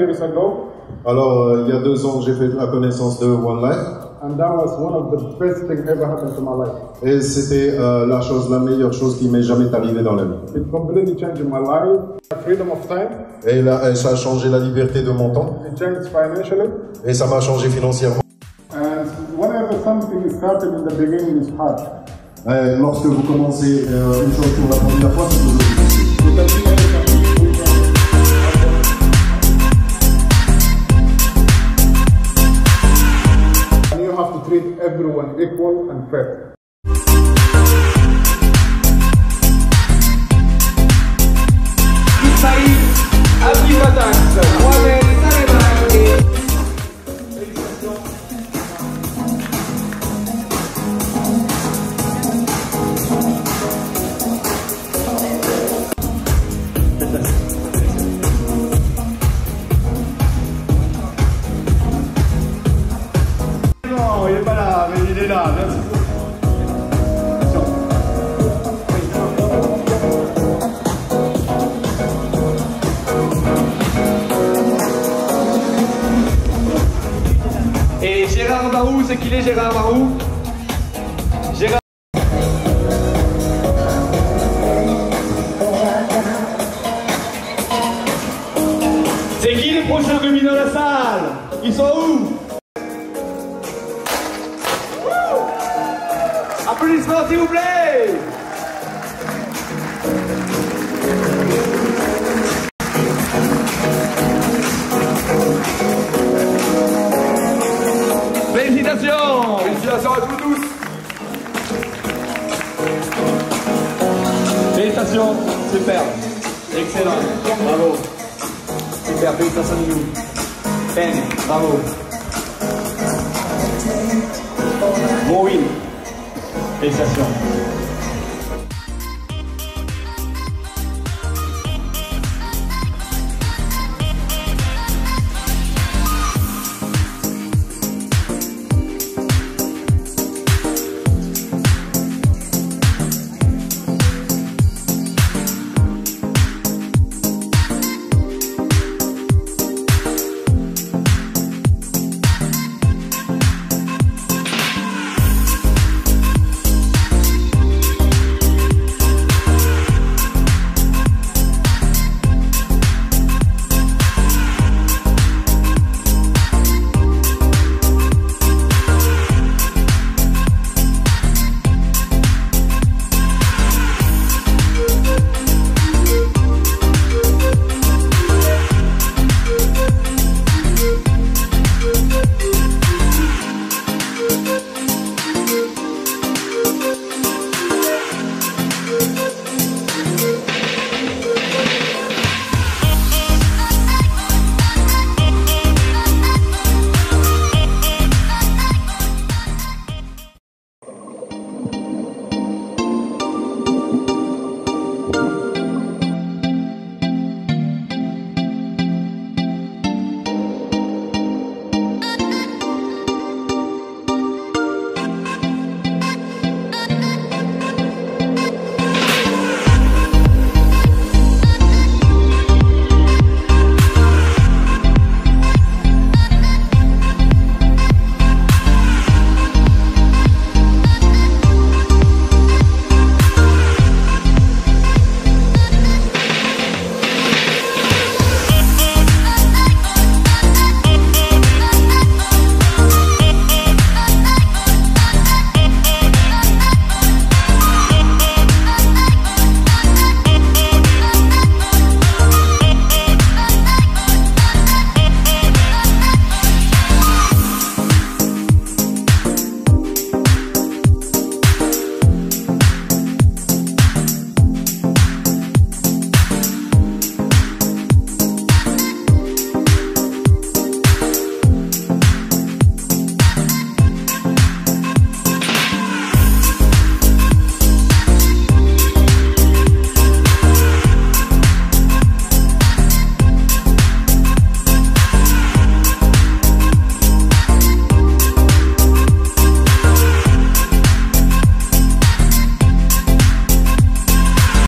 years ago. Alors, il y a 2 ans, j'ai fait la connaissance de Onelife. And that was one of the best things ever happened to my life. Et c'était la meilleure chose qui m'est jamais arrivée dans la vie. It completely changed my life, my freedom of time. Et là, ça a changé la liberté de mon temps. It changed financially. Et ça m'a changé financièrement. And whenever something is started in the beginning, it's hard. Et lorsque vous commencez une chose pour la première fois, c'est toujours difficile. You have to treat everyone equal and fair. Mr Sayid Abdi, non, il n'est pas là, mais il est là, merci. Et Gérard Barou, c'est qu'il est Gérard Barou? Gérard. C'est qui les prochains remis dans la salle? Ils sont où? Applaudissements s'il vous plaît. Félicitations. Félicitations à vous tous. Félicitations, super, excellent, bravo. Super, félicitations de nous. Ben, bravo. Bon win. Félicitations.